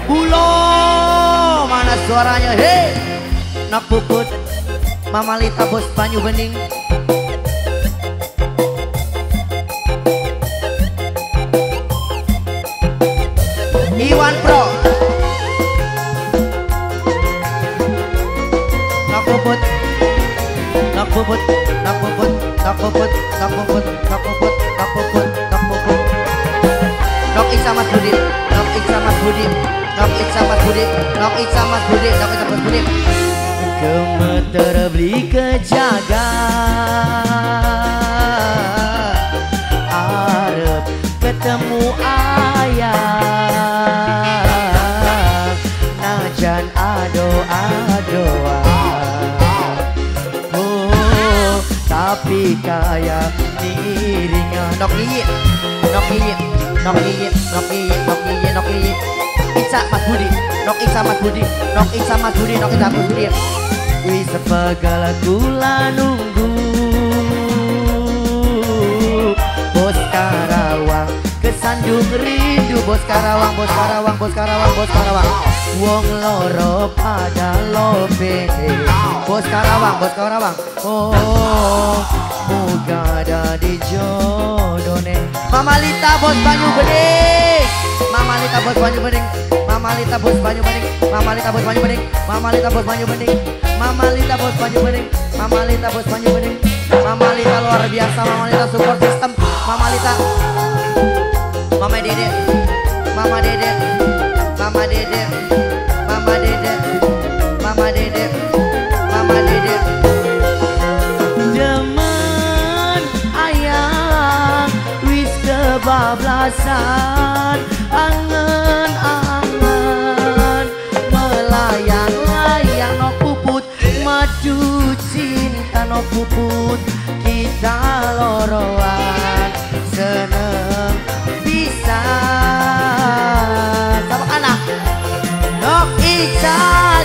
Bulo mana suaranya hei. Nak puput Mama Lita bos Banyu Bening. Iwan Pro. Nak puput Nak puput Nak puput Nak puput Nak puput Nak puput Nak puput Nak puput. Nok Iksa Mas Budi, Nok Iksa Mas Budi, Nok Iksa Mas Budi, Nok Iksa Mas Budi, Nok Iksa Mas Budi. Gemeter beli kejaga, arep ketemu ayah, najan ado-adoan. Oh, tapi kayak iringan. Nok Iyit, Nok Iyit, Nok Iyit, Nok Iyit, Nok Iyit, Nok Iyit. Iksa Mas Budi, Nok Iksa Mas Budi, Nok Iksa Mas Budi, Nok Iksa Mas Budi. Wis sepegala kula nunggu Bos Karawang kesandung rindu. Bos Karawang, Bos Karawang, Bos Karawang, Bos Karawang. Wong loro pada lope. Bos Karawang, Bos Karawang. Oh, muga dadi jodone. Mama Lita bos Banyu Bening. Mama Lita bos Banyu Bening. Mama Lita bos Banyu Bening. Mama Lita bos Banyu Bening. Mama Lita bos Banyu Bening. Mama Lita bos Banyu Bening. Mama Lita bos Banyu Bening. Mama Lita luar biasa. Mama Lita support system. Mama Lita. Mama Dede. Mama Dede. Mama Dede. Mama Dede. Mama Dede. Mama Dede. Demen ayang wis kebablasan. Angen-angen melayang-layang. No puput madu cinta. No puput kita loroan seneng bisa sama anak. Nok Ica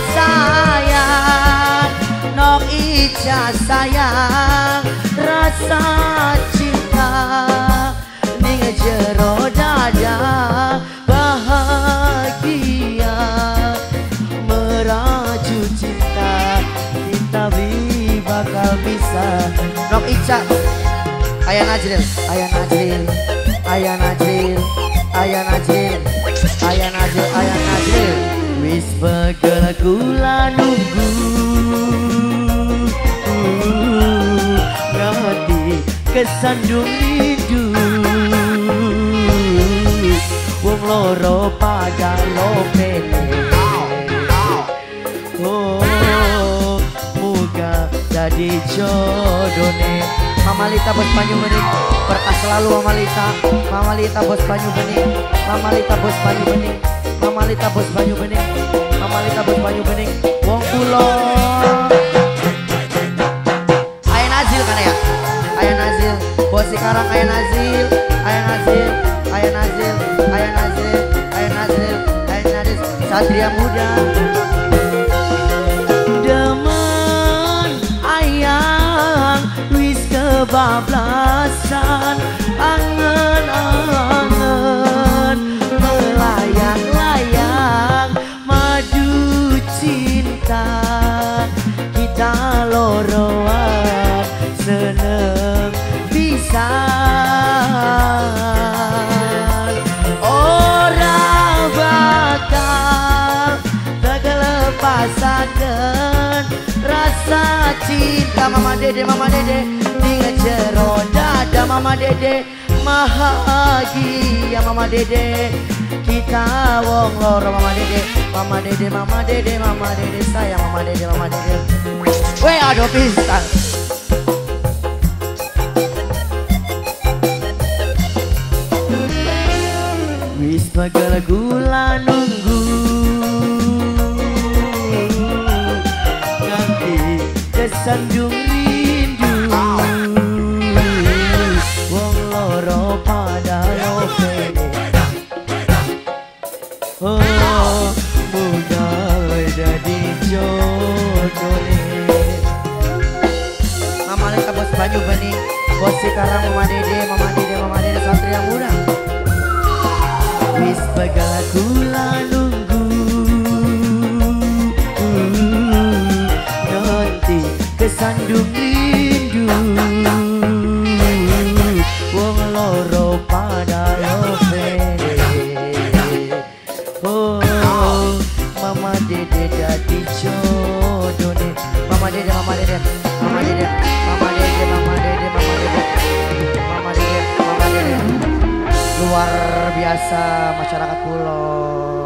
sayang, Nok Ica sayang, rasa cinta ning jero dada bahagia meraju cinta kita beli bakal bisa. Nok Ica Ayah Najril, Ayah Najril, Ayah Najril, Ayah Najril, Ayah Najril, Ayah Najril. Wis begala kula nunggu ngerti kesandung rindu. Wong loro pada lopene. Oh, muga jadi jodone. Mama Lita bos Banyu Bening, berkah selalu Mama Lita. Mama Lita bos Banyu Bening, Mama Lita bos Banyu Bening, Mama Lita bos Banyu Bening, Mama Lita bos Banyu Bening. Wong Pulo. Ayah Nazil kan ya? Ayah Nazil, bos sekarang Ayah Nazil, Ayah Nazil, Ayah Nazil, Ayah Nazil, Ayah Nazil, Ayah Nazil, Satria Muda. Demen ayang wis kebablasan. Angen-angen melayang-layang madu cinta kita loroan seneng bisa. Ora bakal terlepasaken rasa cinta. Mama Dede, Mama Dede ning jero dada. Mama Dede bahagia. Mama Dede kita wong loro. Mama Dede, Mama Dede, Mama Dede, Mama Dede sayang. Mama Dede, Mama Dede. Weh aduh pisan. Wis bagala gula nunggu nganti kesandung rindu. Wong loro pada lopene. Oh, muda jadi jodone. Mama Lita bos Banyu Bening, bos sekarang Mama Dede, Mama Dede, Mama Dede Satria Muda. Wis bagala kula nunggu kesandung rindu. Wong loro pada lope. Oh, mama dede jadi jodoh nih. Mama dede, mama dede, mama dede, mama dede, mama dede, mama dede, mama dede, mama dede. Luar biasa masyarakat pulau.